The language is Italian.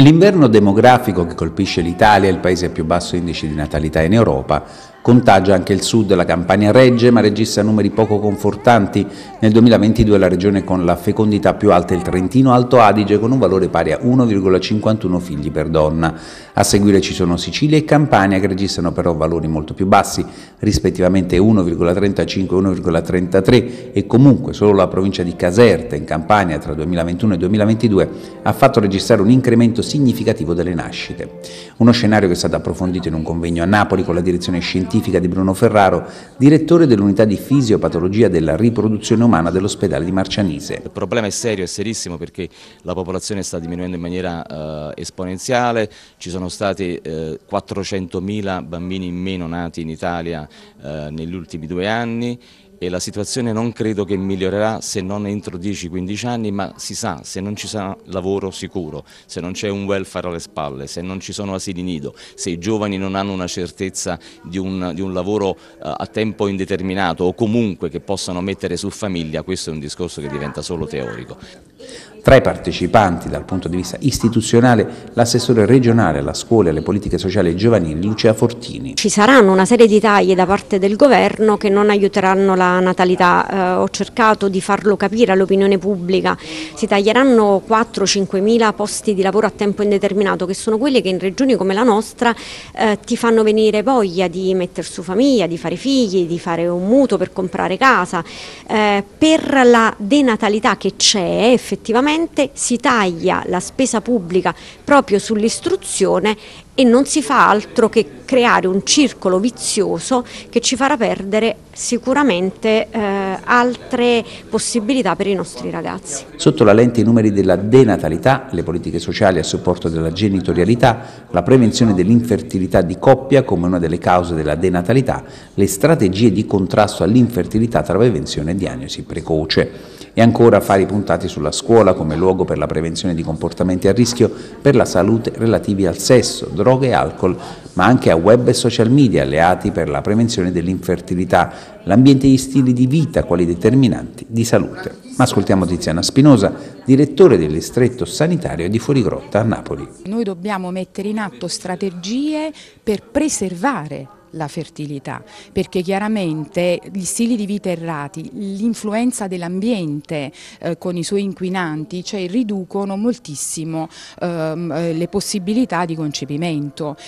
L'inverno demografico che colpisce l'Italia, il paese a più basso indice di natalità in Europa, contagia anche il sud. La Campania regge, ma registra numeri poco confortanti. Nel 2022 la regione con la fecondità più alta è il Trentino Alto Adige, con un valore pari a 1,51 figli per donna. A seguire ci sono Sicilia e Campania, che registrano però valori molto più bassi, rispettivamente 1,35 e 1,33, e comunque solo la provincia di Caserta, in Campania, tra 2021 e 2022, ha fatto registrare un incremento significativo delle nascite. Uno scenario che è stato approfondito in un convegno a Napoli con la direzione scientifica di Bruno Ferraro, direttore dell'unità di fisiopatologia della riproduzione umana dell'ospedale di Marcianise. Il problema è serio, è serissimo, perché la popolazione sta diminuendo in maniera esponenziale. Ci sono stati 400.000 bambini in meno nati in Italia negli ultimi 2 anni, e la situazione non credo che migliorerà se non entro 10-15 anni, ma si sa, se non ci sarà lavoro sicuro, se non c'è un welfare alle spalle, se non ci sono asili nido, se i giovani non hanno una certezza di un lavoro a tempo indeterminato o comunque che possano mettere su famiglia, questo è un discorso che diventa solo teorico. Tra i partecipanti, dal punto di vista istituzionale, l'assessore regionale alla scuola e alle politiche sociali e giovanili Lucia Fortini. Ci saranno una serie di tagli da parte del governo che non aiuteranno la natalità. Ho cercato di farlo capire all'opinione pubblica. Si taglieranno 4-5 mila posti di lavoro a tempo indeterminato, che sono quelli che in regioni come la nostra ti fanno venire voglia di mettere su famiglia, di fare figli, di fare un mutuo per comprare casa. Per la denatalità che c'è, effettivamente si taglia la spesa pubblica proprio sull'istruzione e non si fa altro che creare un circolo vizioso che ci farà perdere sicuramente altre possibilità per i nostri ragazzi. Sotto la lente i numeri della denatalità, le politiche sociali a supporto della genitorialità, la prevenzione dell'infertilità di coppia come una delle cause della denatalità, le strategie di contrasto all'infertilità tra prevenzione e diagnosi precoce. E ancora affari puntati sulla scuola come luogo per la prevenzione di comportamenti a rischio per la salute relativi al sesso, droga e alcol, ma anche a web e social media alleati per la prevenzione dell'infertilità, l'ambiente e gli stili di vita quali determinanti di salute. Ma ascoltiamo Tiziana Spinosa, direttore del distretto sanitario di Fuorigrotta a Napoli. Noi dobbiamo mettere in atto strategie per preservare la fertilità, perché chiaramente gli stili di vita errati, l'influenza dell'ambiente con i suoi inquinanti, riducono moltissimo le possibilità di concepimento.